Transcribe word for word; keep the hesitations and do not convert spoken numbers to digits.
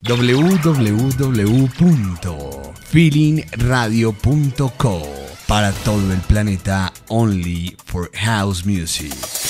w w w punto feeling radio punto co para todo el planeta, only for house music.